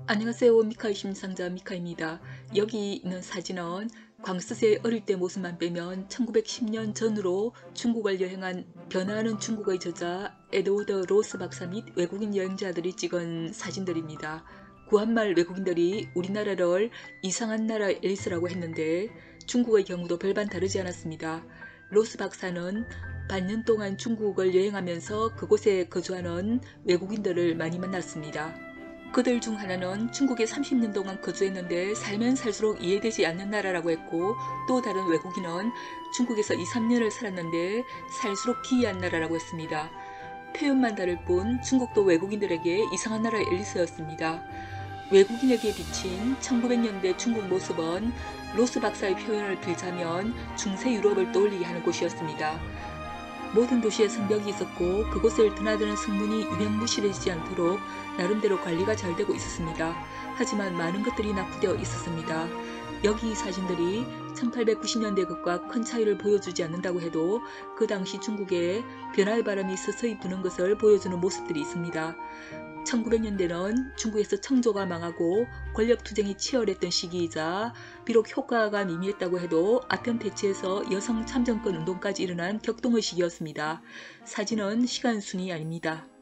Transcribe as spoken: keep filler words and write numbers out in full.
안녕하세요. 미카의 심상자 미카입니다. 여기 있는 사진은 광스세 어릴 때 모습만 빼면 천구백십 년 전으로 중국을 여행한 변화하는 중국어의 저자 에드워드 로스 박사 및 외국인 여행자들이 찍은 사진들입니다. 구한말 외국인들이 우리나라를 이상한 나라 앨리스라고 했는데 중국의 경우도 별반 다르지 않았습니다. 로스 박사는 반년 동안 중국을 여행하면서 그곳에 거주하는 외국인들을 많이 만났습니다. 그들 중 하나는 중국에 삼십 년 동안 거주했는데 살면 살수록 이해되지 않는 나라라고 했고, 또 다른 외국인은 중국에서 이, 삼 년을 살았는데 살수록 기이한 나라라고 했습니다. 표현만 다를 뿐 중국도 외국인들에게 이상한 나라의 앨리스였습니다. 외국인에게 비친 천구백 년대 중국 모습은 로스 박사의 표현을 빌자면 중세 유럽을 떠올리게 하는 곳이었습니다. 모든 도시에 성벽이 있었고 그곳을 드나드는 성문이 유명무실해지지 않도록 나름대로 관리가 잘 되고 있었습니다. 하지만 많은 것들이 낙후되어 있었습니다. 여기 사진들이 천팔백구십 년대 것과 큰 차이를 보여주지 않는다고 해도 그 당시 중국에 변화의 바람이 서서히 부는 것을 보여주는 모습들이 있습니다. 천구백 년대는 중국에서 청조가 망하고 권력투쟁이 치열했던 시기이자 비록 효과가 미미했다고 해도 아편 대치에서 여성 참정권 운동까지 일어난 격동의 시기였습니다. 사진은 시간순이 아닙니다.